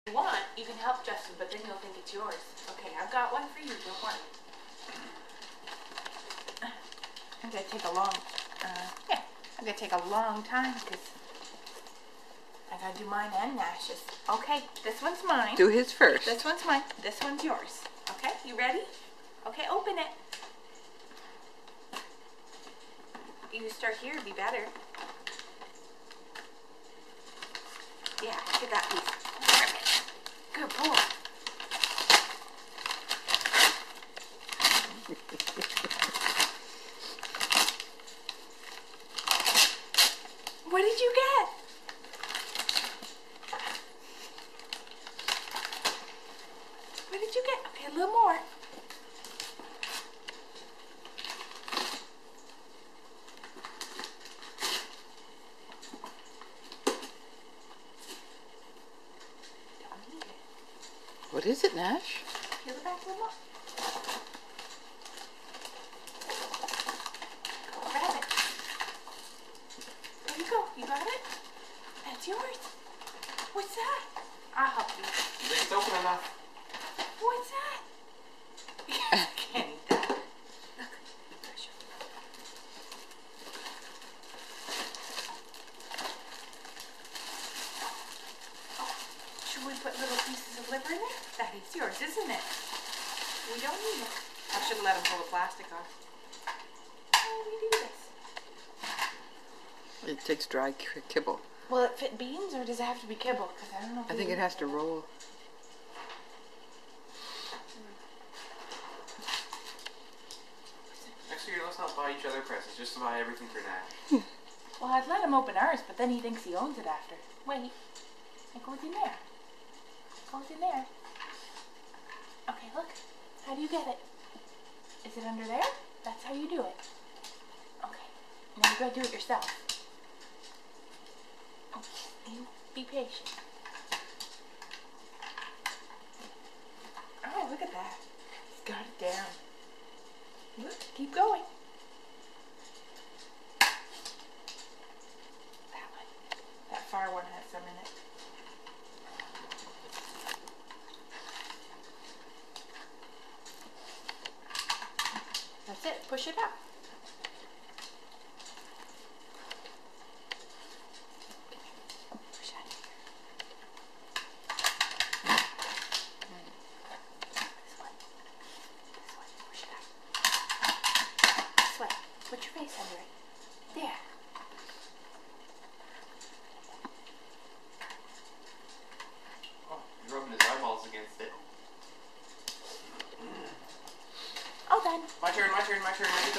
you want, you can help Justin, but then you'll think it's yours. Okay, I've got one for you, don't worry. I'm gonna take a long, I'm gonna take a long time because I gotta do mine and Nash's. Okay, this one's mine. Do his first. This one's mine. This one's yours. Okay, you ready? Okay, open it. You start here, it'd be better. Yeah, get that piece. Perfect. Good boy. What did you get? What did you get? Okay, a little more. Don't need it. What is it, Nash? Peel it back a little more. Go grab it. There you go. You got it? That's yours. What's that? I'll help you. You think it's open enough? What's that? I can't eat that. Look. Pressure. Oh, should we put little pieces of liver in there? That is yours, isn't it? We don't need it. I should have let him pull the plastic off. How do we do this? It takes dry kibble. Will it fit beans or does it have to be kibble? Because I don't know. I think it has to roll. Next year, let's not buy each other presents, just to buy everything for Nash. Well, I'd let him open ours, but then he thinks he owns it after. Wait. It goes in there. It goes in there. Okay, look. How do you get it? Is it under there? That's how you do it. Okay. Now you gotta do it yourself. Okay. You be patient. Oh, look at that. He's got it down. Look, keep going. That one. That far one has some in it. That's it. Push it up. Push out here. This one. This one. Push it up. This way. Put your face under it. There. Oh, you're rubbing his eyeballs against it. All done. My turn, my turn, my turn. I get